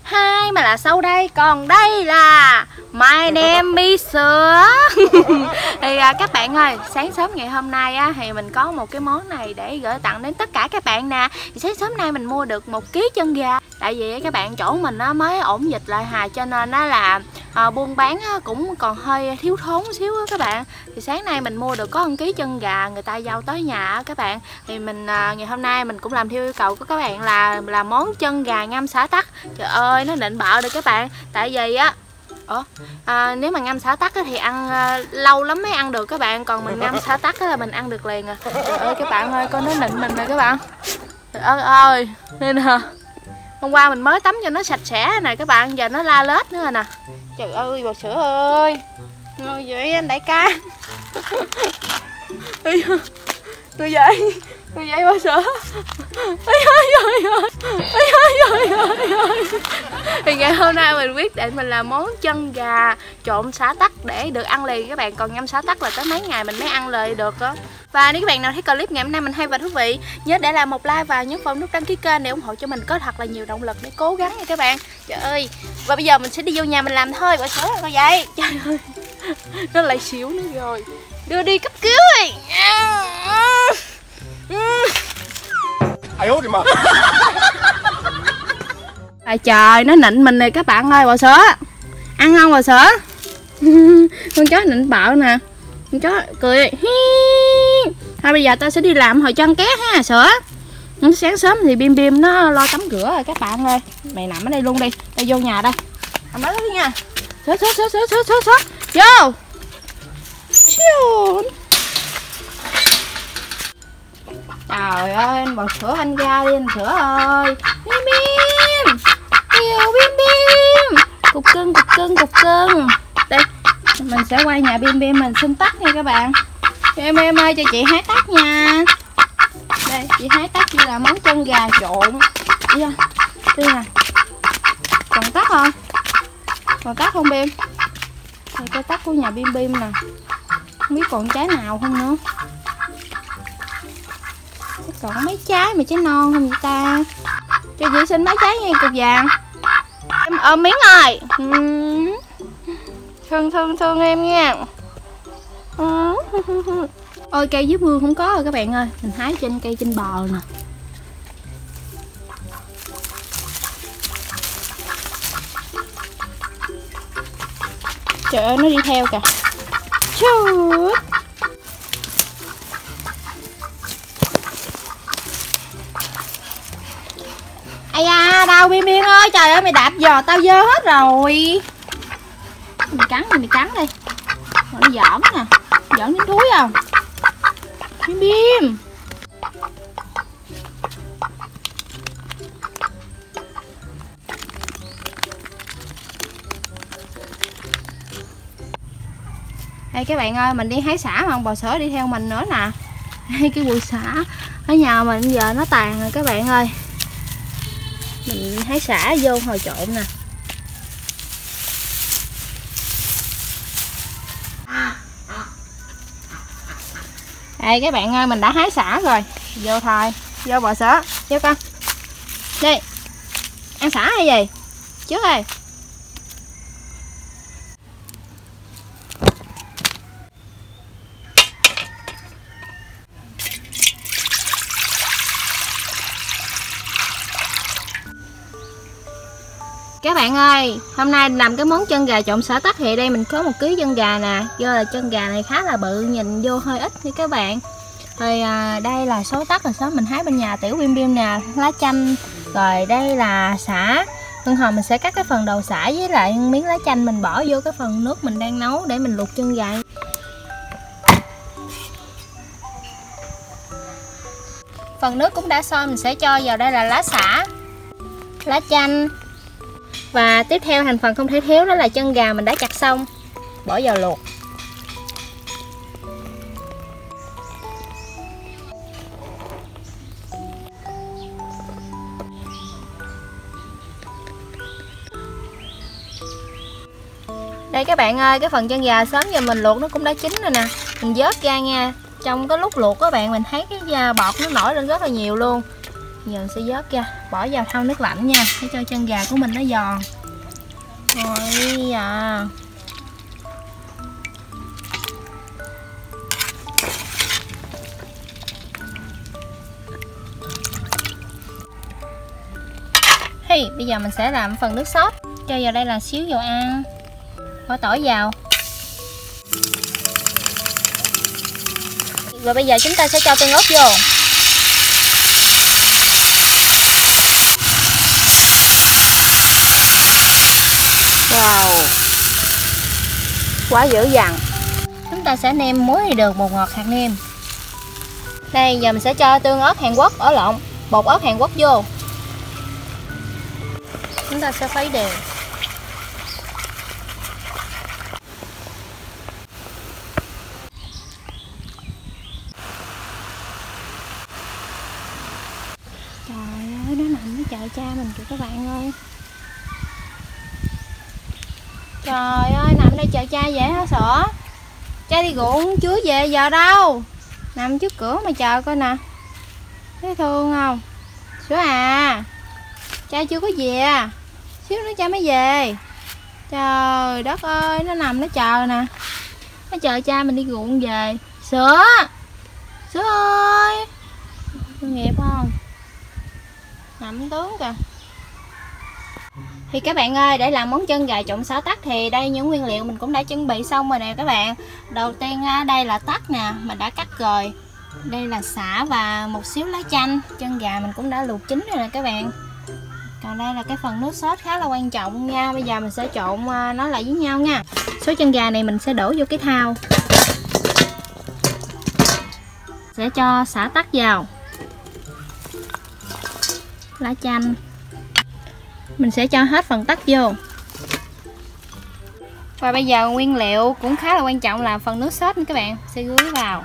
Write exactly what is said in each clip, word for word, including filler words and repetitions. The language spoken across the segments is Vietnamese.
Hai mà là sâu đây, còn đây là My name is Sữa. Thì à, các bạn ơi, sáng sớm ngày hôm nay á, thì mình có một cái món này để gửi tặng đến tất cả các bạn nè. Thì sáng sớm nay mình mua được một ký chân gà. Tại vì các bạn chỗ mình á, mới ổn dịch lại hà, cho nên á, là à, buôn bán á, cũng còn hơi thiếu thốn xíu á các bạn. Thì sáng nay mình mua được có một ký chân gà, người ta giao tới nhà á các bạn. Thì mình à, ngày hôm nay mình cũng làm theo yêu cầu của các bạn là là món chân gà ngâm xả tắc. Trời ơi, nó nịnh bợ được các bạn. Tại vì á Ủa, à, nếu mà ngâm xả tắc thì ăn à, lâu lắm mới ăn được các bạn. Còn mình ngâm xả tắc là mình ăn được liền à. Trời ơi các bạn ơi, coi nó nịnh mình rồi các bạn. Trời ơi ơi, nên hả, hôm qua mình mới tắm cho nó sạch sẽ này các bạn, giờ nó la lết nữa rồi nè. Trời ơi bò sữa ơi, ngồi vậy anh đại ca. Tôi vậy, tôi vậy bò sữa. Ôi ơi ơi ơi, ôi ơi ơi ơi ơi. Thì ngày hôm nay mình quyết định mình làm món chân gà trộn xả tắc để được ăn liền các bạn. Còn ngâm xả tắc là tới mấy ngày mình mới ăn lời được đó. Và nếu các bạn nào thấy clip ngày hôm nay mình hay và thú vị, nhớ để lại một like và nhấn vào nút đăng ký kênh để ủng hộ cho mình có thật là nhiều động lực để cố gắng nha các bạn. Trời ơi, và bây giờ mình sẽ đi vô nhà mình làm thôi. Bò sữa rồi vậy. Trời ơi, nó lại xỉu nữa rồi. Đưa đi cấp cứu rồi. Ai hốt mà. À trời, nó nịnh mình này các bạn ơi. Bò sữa ăn không bò sữa? Con chó nịnh bợ nè, con chó cười. Thôi bây giờ ta sẽ đi làm hồi cho ăn ké ha sữa. Sáng sớm thì Bim Bim nó lo tắm rửa rồi các bạn ơi. Mày nằm ở đây luôn đi, tao vô nhà đây. Nằm đó nha. Sữa sữa sữa sữa sữa sữa sữa vô. Chiu. Trời ơi, anh bò sữa anh ra đi anh sữa ơi. Bim Bim, yêu Bim Bim. Cục cưng, cục cưng, cục cưng. Đây, mình sẽ quay nhà Bim Bim mình xin tắt nha các bạn. Em em ơi cho chị hái tắt nha. Đây, chị hái tắt chỉ là món chân gà trộn. Đi không? Đi nè. Còn tắt không? Còn tắt không Bim? Đây cái tắt của nhà Bim Bim nè. Không biết còn trái nào không nữa. Còn mấy trái mà trái non không vậy ta? Cho chị xin mấy trái nha cục vàng. Em ôm miếng ơi. Thương thương thương em nha. Ôi cây dưới mương không có rồi các bạn ơi. Mình hái trên cây trên bờ nè. Trời ơi nó đi theo kìa. Chút. Ây da, đau Bim Bim ơi, trời ơi mày đạp giò tao dơ hết rồi. Mày cắn đi, mày cắn đi. Nó giỡn nè, giỡn đến thúi không? Bim Bim. Đây các bạn ơi, mình đi hái xả mà bò sữa đi theo mình nữa nè. Đây cái bụi xả ở nhà mình giờ nó tàn rồi các bạn ơi. Mình hái xả vô hồi trộn nè. Đây các bạn ơi, mình đã hái xả rồi. Vô thôi, vô bò sữa, vô con. Đi. Ăn xả hay gì? Trước ơi. Các bạn ơi, hôm nay làm cái món chân gà trộn xả tắc thì đây mình có một ký chân gà nè. Do là chân gà này khá là bự, nhìn vô hơi ít nha các bạn. Thì à, đây là số tắc là số mình hái bên nhà tiểu Bim Bim nè, lá chanh. Rồi đây là xả. Thường hồi mình sẽ cắt cái phần đầu xả với lại miếng lá chanh mình bỏ vô cái phần nước mình đang nấu để mình luộc chân gà. Phần nước cũng đã sôi, mình sẽ cho vào đây là lá xả, lá chanh. Và tiếp theo thành phần không thể thiếu đó là chân gà mình đã chặt xong, bỏ vào luộc. Đây các bạn ơi, cái phần chân gà sớm giờ mình luộc nó cũng đã chín rồi nè. Mình vớt ra nha. Trong cái lúc luộc các bạn mình thấy cái bọt nó nổi lên rất là nhiều luôn. Giờ mình sẽ vớt ra, bỏ vào thau nước lạnh nha, để cho chân gà của mình nó giòn. Rồi à. Hey, bây giờ mình sẽ làm phần nước sốt. Cho vào đây là xíu dầu ăn, bỏ tỏi vào. Rồi bây giờ chúng ta sẽ cho tương ớt vô. Wow, quá dữ dằn. Chúng ta sẽ nêm muối đường bột ngọt hạt nêm. Đây, giờ mình sẽ cho tương ớt Hàn Quốc ở lộn bột ớt Hàn Quốc vô. Chúng ta sẽ khuấy đều. Trời ơi, nó nằm nó chờ cha mình kìa các bạn ơi. Trời ơi, nằm đây chờ cha dễ hả sợ. Cha đi ruộng chuối về giờ đâu. Nằm trước cửa mà chờ coi nè. Thấy thương không? Sữa à, cha chưa có về. Xíu nữa cha mới về. Trời đất ơi, nó nằm nó chờ nè. Nó chờ cha mình đi ruộng về. Sữa, Sữa ơi. Tội nghiệp không? Nằm tướng kìa. Thì các bạn ơi, để làm món chân gà trộn xả tắc thì đây những nguyên liệu mình cũng đã chuẩn bị xong rồi nè các bạn. Đầu tiên đây là tắc nè, mình đã cắt rồi. Đây là sả và một xíu lá chanh. Chân gà mình cũng đã luộc chín rồi nè các bạn. Còn đây là cái phần nước sốt khá là quan trọng nha. Bây giờ mình sẽ trộn nó lại với nhau nha. Số chân gà này mình sẽ đổ vô cái thau. Sẽ cho sả tắc vào, lá chanh. Mình sẽ cho hết phần tắc vô. Và bây giờ nguyên liệu cũng khá là quan trọng là phần nước sốt nha các bạn. Sẽ rưới vào.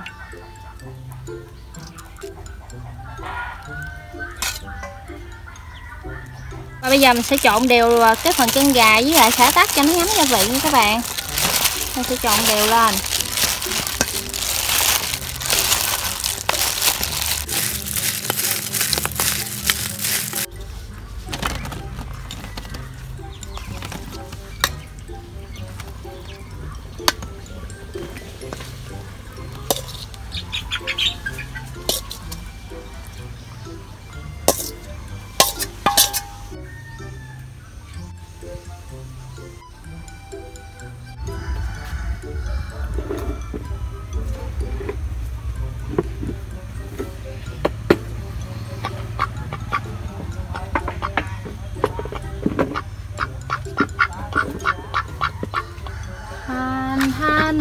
Và bây giờ mình sẽ trộn đều cái phần chân gà với lại xả tắc cho nó ngấm gia vị nha các bạn. Mình sẽ trộn đều lên. Thanh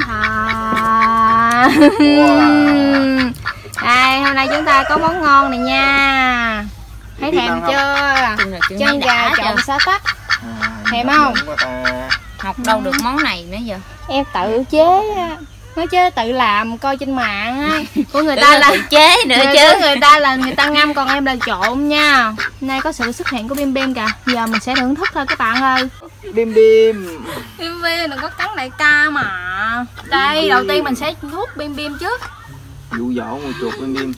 thà. Wow. Đây, hôm nay chúng ta có món ngon này nha. Thấy thèm chưa? Chân gà trộn xả tắc. Thèm không? Học đâu được món này nữa giờ. Em tự chế. Nói chứ tự làm coi trên mạng á. Của người ta là tự chế nữa người chứ. Người ta là người ta ngâm còn em là trộn nha. Hôm nay có sự xuất hiện của Bim Bim kìa. Giờ mình sẽ thưởng thức thôi các bạn ơi. Bim Bim. Bim Bim đừng có cắn đại ca mà. Đây, đầu tiên mình sẽ hút Bim Bim trước. Dụ dỗ ngồi chuột Bim Bim.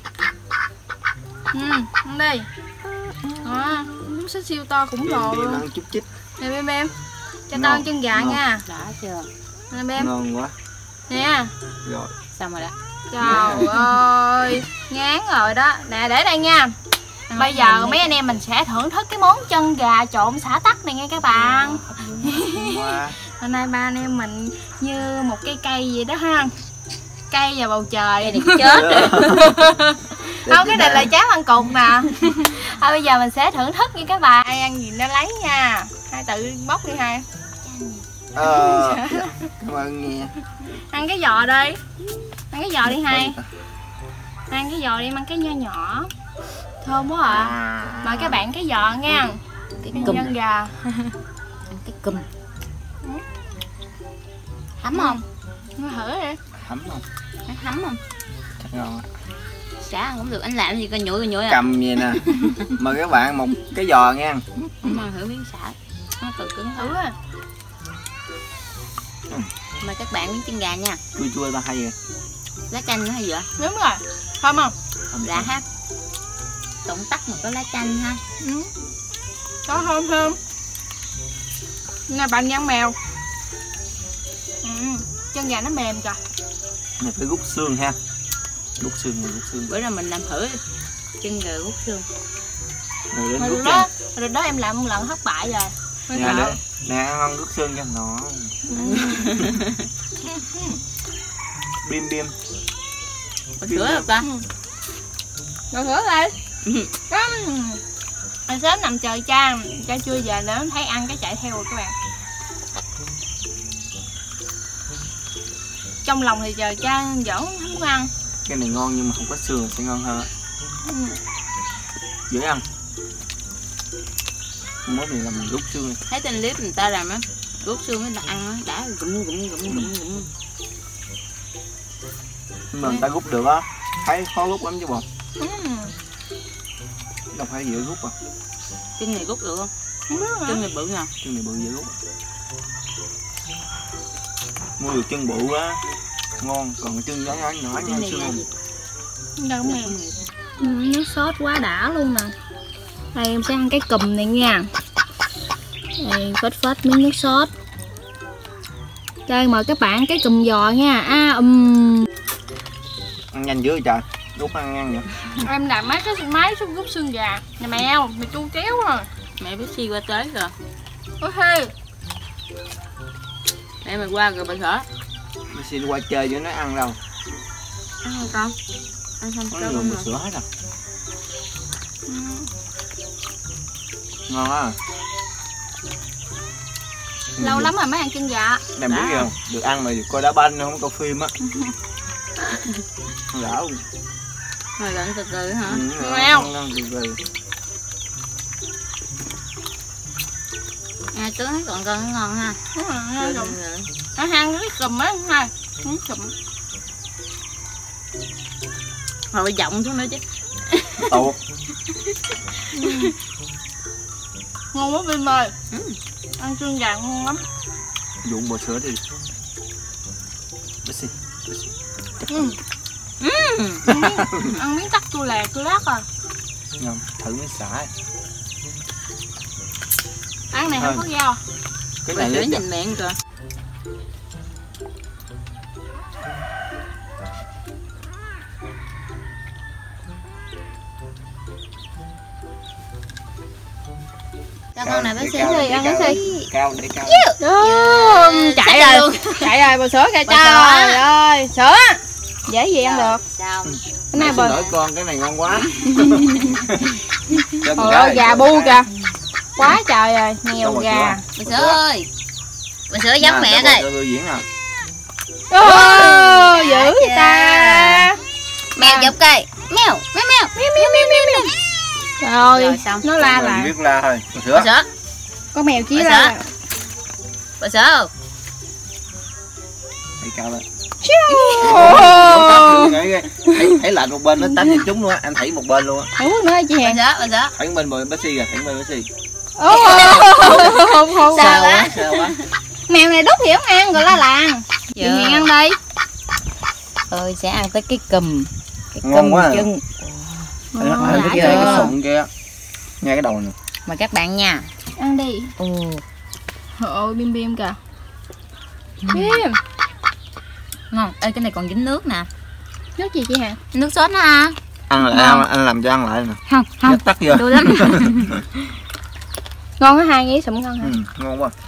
Ừ, ăn đi. Đó, nó sẽ siêu to khủng lồ Bim luôn. ăn chút chích. Nè Bim Bim, cho tao ăn chân gà ngon. nha. Đã chưa? Nè Bim. Ngon quá. Nè. Rồi. Xong rồi đó. Trời ơi, ngán rồi đó. Nè để đây nha. Bây giờ mấy anh em mình sẽ thưởng thức cái món chân gà trộn xả tắc này nha các bạn. Hôm nay ba anh em mình như một cây cây vậy đó ha. Cây vào bầu trời này chết rồi. Không, cái này là cháo ăn cục nè. Thôi bây giờ mình sẽ thưởng thức nha các bạn. Ai ăn gì nó lấy nha. Hai tự bóc đi hai. Ờ, cảm ơn nghe. Ăn cái giò đi. Ăn cái giò đi hai. Ăn cái giò đi, ăn cái nho nhỏ. Thơm quá à. Mời các bạn cái giò nha. Cái Cái cùm. chân gà. Ăn cái cùm. Thấm không? Nó thử đi. Thấm không? Nó thấm không? Chắc ngon. Xả ăn cũng được, anh làm gì coi nhủi coi nhủi à. Cầm vậy nè. Mời các bạn một cái giò nha. Mà thử miếng xả. Nó tự cứng Thử thử. á. Mời các bạn miếng chân gà nha. Chua chua ta hay rồi. Lá chanh nữa hay gì vậy? Đúng rồi. Thơm không? Thơm Lạ ha. trộn tắc mà có lá chanh ha. Ừ. Có thơm thơm. Nè bạn nhân mèo. Ừ. Chân gà nó mềm kìa. Này phải rút xương ha. Rút xương rồi rút xương. Bữa nào mình làm thử chân gà rút xương. Rồi đến Rồi rút đó, ra. rồi đó em làm một lần thất bại rồi. Nè để, nè ăn ăn rút xương cho nó. Bim bim. Có sữa không ta? Rồi sữa đây. Anh sớm nằm chờ cha, cha chưa về nữa, thấy ăn cái chạy theo rồi các bạn. Trong lòng thì chờ cha vẫn không muốn ăn. Cái này ngon nhưng mà không có xương là sẽ ngon hơn. Ừ. Dễ ăn. Món này là mình rút xương. Thấy trên clip người ta làm á, rút xương mới là ăn á, đã gụm gụm gụm gụm gụm. Nhưng mà người ta rút được á, thấy khó rút lắm chứ bộ. Ừ. Đâu phải dễ rút à. Chân này rút được không? Không biết hả? Chân này bự nè. Chân này bự dễ rút. Mua được chân bự á ngon, còn chân nhỏ nhỏ nhỏ Chân nhỏ này là xương. gì? Đâu có mềm. Ừ, nước sốt quá đã luôn nè. Đây em sẽ ăn cái cùm này nha. Đây phết phết miếng nước sốt. Đây mời các bạn cái cùm giò nha. À um. Ăn nhanh dữ vậy trời, rút ăn nhanh vậy. Em làm mấy cái máy xúc rút xương gà. Nè mèo, mày chu kéo rồi. Mẹ biết si qua tới rồi. Ôi hê. Mẹ mày qua rồi bà sợ. Mình xin qua chơi với nó ăn đâu. Ăn không con? Ăn không Có cho người con mua rồi. sữa hết rồi. Ngon á. Lâu lắm rồi mới ăn chân gà. Em biết không? Được ăn mà được coi đá banh không coi phim á. Đã không? Rồi gần từ từ hả? Ừ, Mèo. ngon từ từ. À tướng thấy còn con ngon ha. Đúng rồi, Rồi, rồi. rồi. Nó ăn cái cùm á hai. Cái cùm. Rồi bị giọng xuống nữa chứ. Tuột. Ngon quá Vinh ơi. Ừ. Ăn xương gà ngon lắm. Dụng bò sữa đi. Bixi. Ừ. Ừ. Ăn miếng, ăn miếng tắc chua lè chua lát à. Ngon, thử miếng xả. Ăn này không Thôi. có rau. Cái Bà này sữa lấy nhìn miệng kìa. Cho con này bác sĩ cao, đi, ăn bác cái sĩ. cao để cao. Đó, chạy Chạy rồi. luôn. Chạy rồi bò sữa kìa Bò trời sữa. ơi. Sữa. Dễ gì ăn được. Sao? Cái này Xin bò lỗi con, cái này ngon quá. Cho Trời con ơi gái, gà cho bu con gái. kìa. Quá trời rồi, nghèo Cho bò gà. sữa. Bà sữa ơi. Bà sữa giống Nè, mẹ cho bò coi. sữa biểu diễn à. Ô, dữ Dạ, vậy ta. Mèo chụp cây. Mèo, mèo mèo. Mèo mèo mèo mèo. Trời ơi, Rồi, xong. nó la Mình lại. biết la thôi. Bò sữa. Bà sữa. Có mèo chí Bò ra. Bà sữa. Thấy cao lên. Ồ. Thấy, thấy lạnh một bên nó tách cho chúng luôn á, anh thảy một bên luôn á. Không có nữa chị Bà Hèn. sữa, bà sữa. Thảy bên bờ Bexi kìa, thảy bên Bexi. Ồ, không không. Sao á? Sao quá. Mèo này đút thì không ăn rồi la làng. Chị Dạ. Hèn ăn đi. Tôi sẽ ăn tới cái cùm. Cái Ngon cùm quá à. chân. Anh Ngon anh đã thấy cái chưa? sụn kia. Nghe cái đầu này. Mời các bạn nha. Ăn đi. Ồ. Trời ơi bim bim kìa. Bim. Ngon. Ê cái này còn dính nước nè. Nước gì chị Hèn? Nước sốt đó ha. Ăn lại Ngon. anh, anh làm cho ăn lại nè. Không, không. Nhắc tắt vô. Đùa lắm. Ngon á, hai nghĩ sụm ngon hả? Ừ, ngon quá.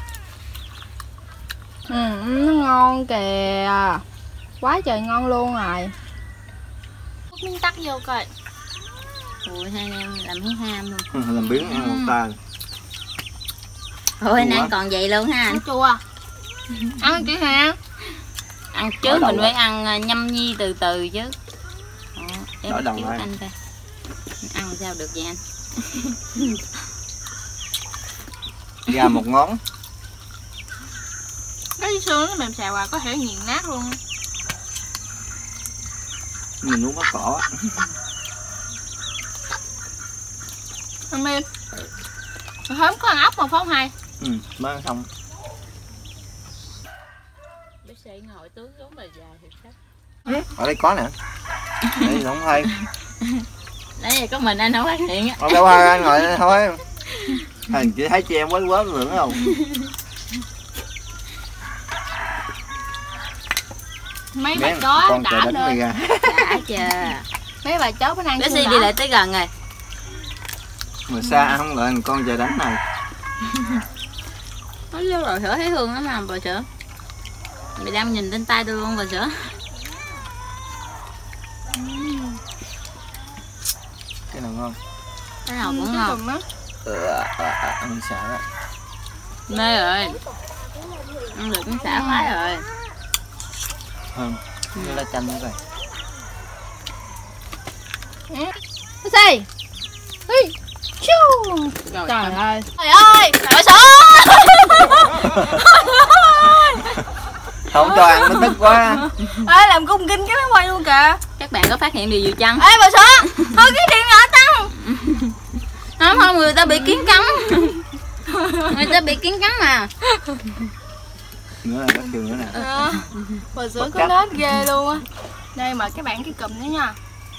Ừ, nó ngon kìa. Quá trời ngon luôn rồi. Miếng tắc vô coi. Ui hai anh em làm hú ham luôn. Ừ, làm biến ăn một tay. Thôi anh Chua ăn quá. còn vậy luôn ha anh. Nó chua. Ăn chị Hèn. Ăn Đổi trước đầu mình lại. phải ăn à, nhâm nhi từ từ chứ. Đó, để Đổi mình đầu chiếu lại. anh coi. Ăn sao được vậy anh? Gà một ngón. Cái xương nó mềm xèo à, có thể nghiền nát luôn. Mình nuốt bắt cỏ á. Ăn mềm. Hôm có ăn ốc mà phải không hay? Ừ, mới ăn xong. Bác sĩ ngồi tướng xuống bà già thiệt sắc. Ở đây có nè. Đây không hay. Đấy giờ có mình anh không phát hiện á. Đâu hai anh ngồi đây thôi. Hình chỉ thấy chị em quấy quớt nữa không? Mấy bà chó đã lên. Đã chưa? Mấy bà chó bữa nay Bé Si đi lại tới gần rồi. Mà xa không lại con trời đánh này. Nó vô rồi sữa thấy hương lắm mà bà sữa. Mày đang nhìn lên tay tôi luôn bà sữa. Cái nào ngon? Cái nào cũng ngon. Ừ, ăn xả đó. Mê rồi. Ăn được cũng xả khoái rồi. Hơn. Như là chanh nữa rồi. Bé Si. Ui. Chu. Rồi, Trời ăn. ơi. Trời ơi, trời sữa. Không cho ăn nó tức quá. Ê, làm cung kinh cái máy quay luôn kìa. Các bạn có phát hiện điều gì chăng? Ê bà sữa, thôi cái điện nhỏ tăng. Không không, người ta bị kiến cắn. Người ta bị kiến cắn mà. Nữa là các trường nữa nè. Ờ, bà sữa có nết ghê luôn á. Đây mà các bạn cái cùm nữa nha.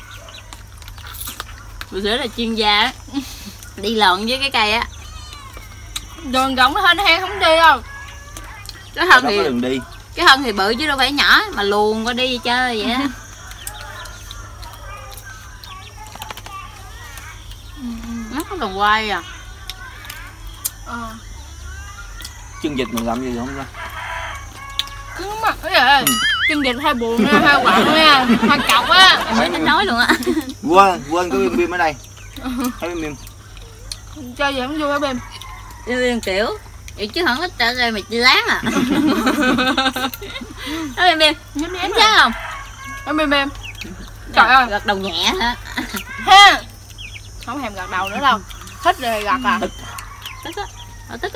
Bà sữa là chuyên gia á. Đi lộn với cái cây á. Đường rộng nó hên hang không đi đâu. Cái thân Đó thì có đường đi. cái thân thì bự chứ đâu phải nhỏ mà luồn qua đi chơi vậy á. Nó có còn quay à. Ờ. Chân vịt mình làm gì không ra? Cứng mặt cái gì? Ừ. Chân vịt hai buồn nha, hai quặng nha, hai cọc á. Em mới tính nói luôn á. Quên, quên có bim bim ở đây. Thấy bim bim. Chơi gì không vui hả Bim? Bim kiểu vậy chứ không có trả lời mày láng à. Nói Bim Bim, Nhém nhém em chán không? Em Bim Bim. Trời ơi, gật đầu nhẹ hả? ha. Không thèm gật đầu nữa đâu. Thích rồi thì gật à. Tức á, nó tức á.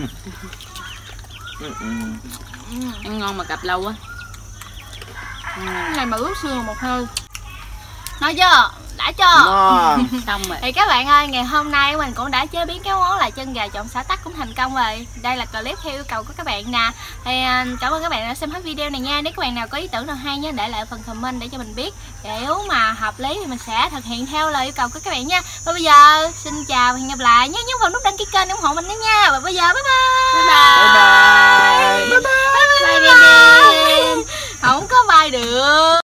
Ừ, ừ. Ăn ngon mà cặp lâu á. Cái này mà ướp xương một hơi. Nói chưa? Đã chưa? Ngon. Xong rồi. Thì các bạn ơi, ngày hôm nay mình cũng đã chế biến cái món là chân gà trộn xả tắc cũng thành công rồi. Đây là clip theo yêu cầu của các bạn nè. Thì cảm ơn các bạn đã xem hết video này nha. Nếu các bạn nào có ý tưởng nào hay nhé, để lại phần comment để cho mình biết. Nếu mà hợp lý thì mình sẽ thực hiện theo lời yêu cầu của các bạn nha. Và bây giờ xin chào và hẹn gặp lại nhé. Nhấn vào nút đăng ký kênh để ủng hộ mình nữa nha. Và bây giờ bye bye. Bye bye. Bye bye. Bye bye. Bye bye. Không có bye được.